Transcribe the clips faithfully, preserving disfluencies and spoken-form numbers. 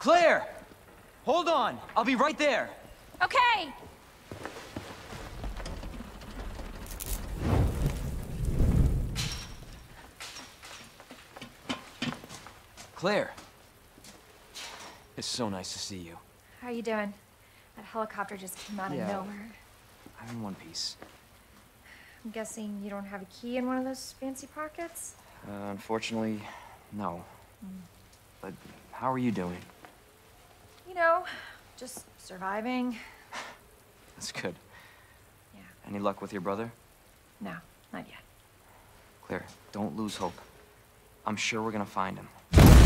Claire! Hold on! I'll be right there! Okay! Claire! It's so nice to see you. How are you doing? That helicopter just came out of Yeah. nowhere. I'm in one piece. I'm guessing you don't have a key in one of those fancy pockets? Uh, unfortunately, no. Mm. But how are you doing? You know, just surviving. That's good. Yeah. Any luck with your brother? No, not yet. Claire, don't lose hope. I'm sure we're gonna find him.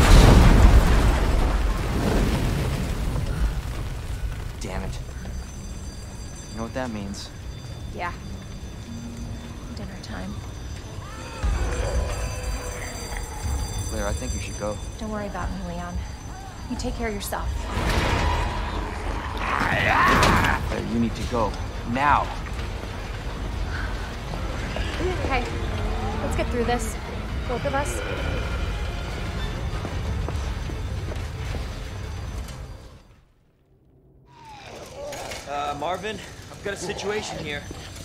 Damn it. You know what that means? Yeah. Dinner time. Claire, I think you should go. Don't worry about me, Leon. You take care of yourself. Claire, you need to go. Now! Okay, let's get through this. Both of us. Uh, Marvin, I've got a situation here.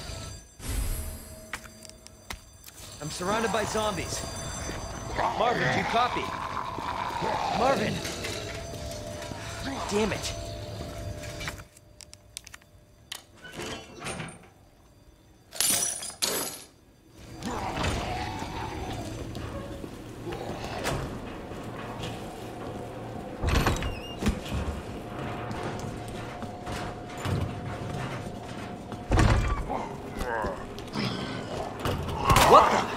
I'm surrounded by zombies. Marvin, do you copy? Marvin! Damn it! What the?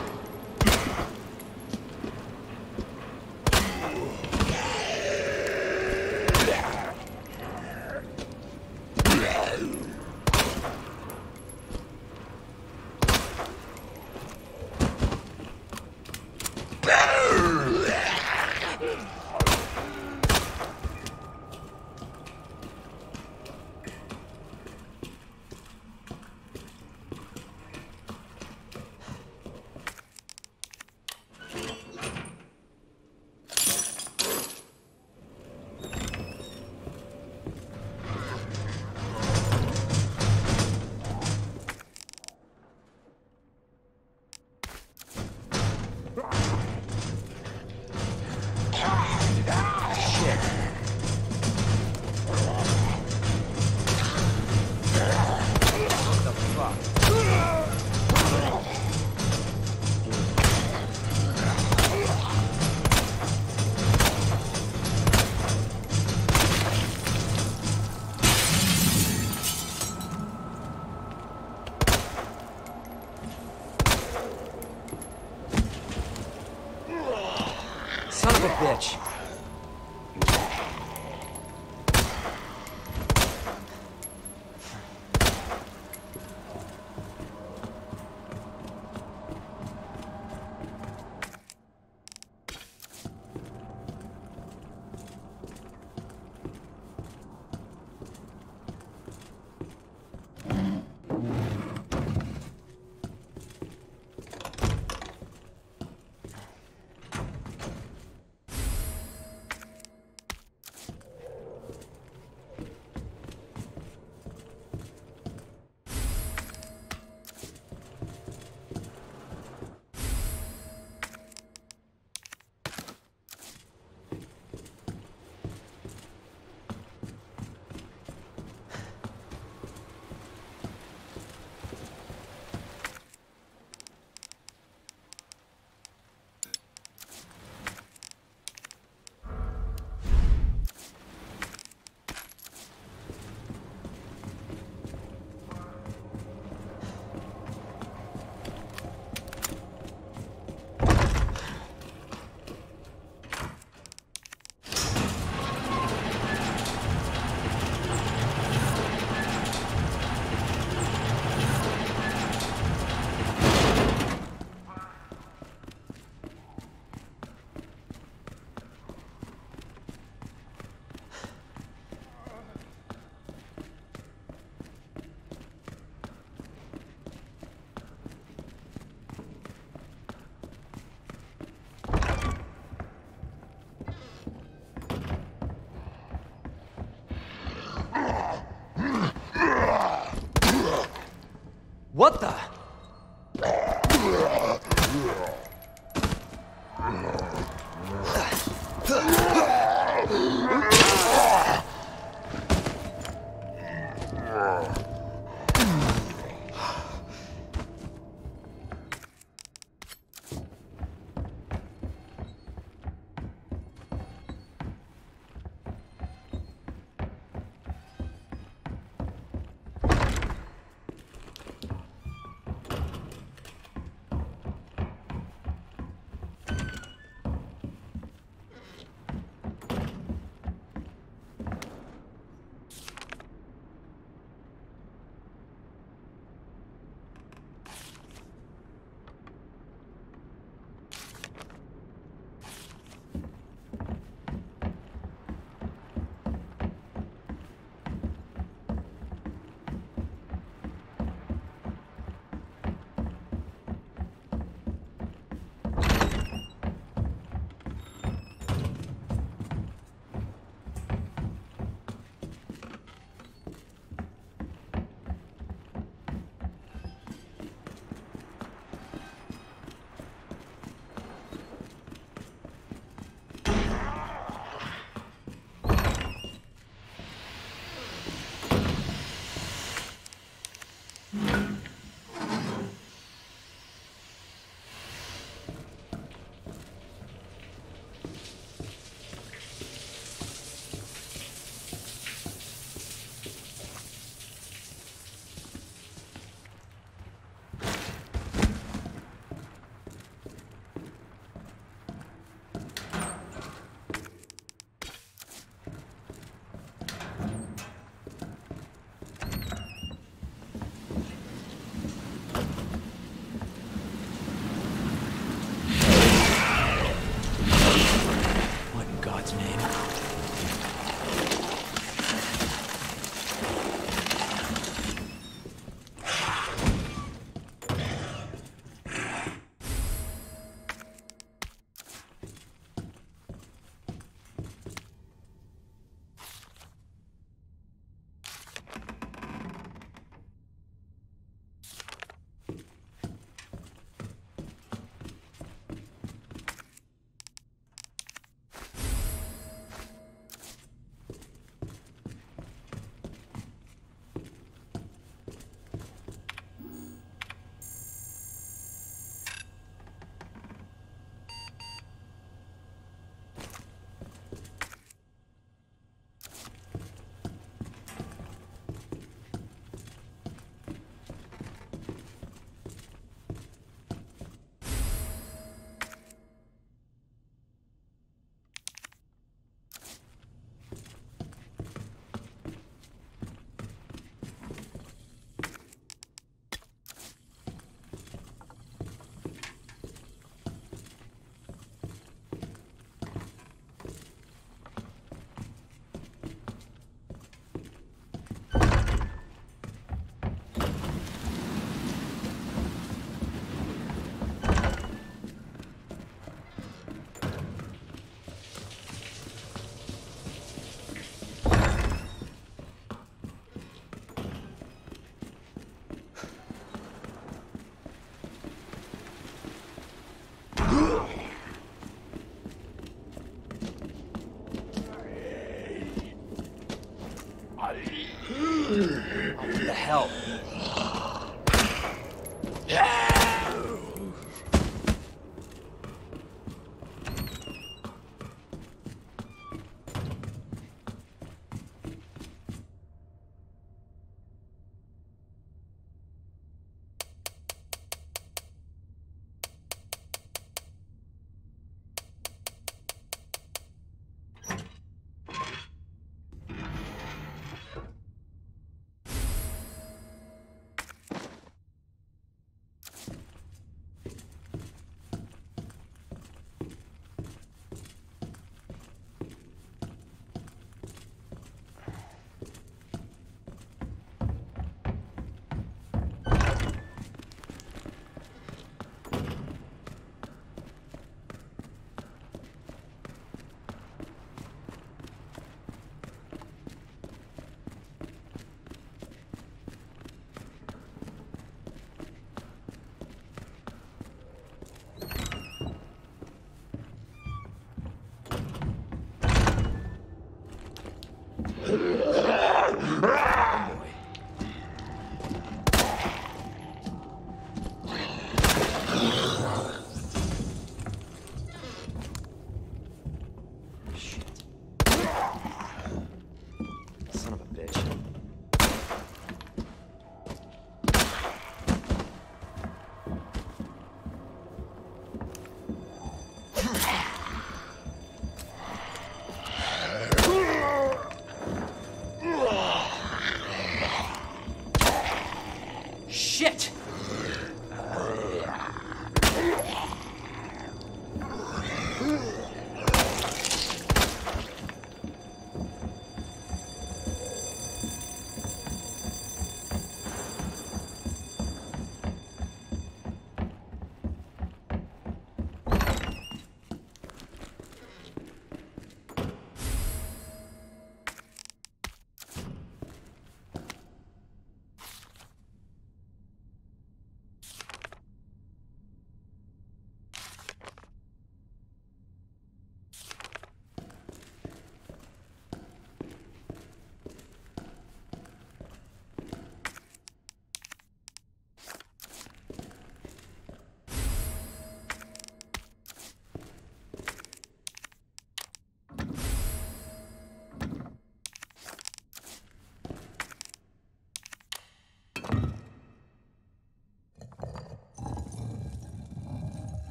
Son of a bitch. What the?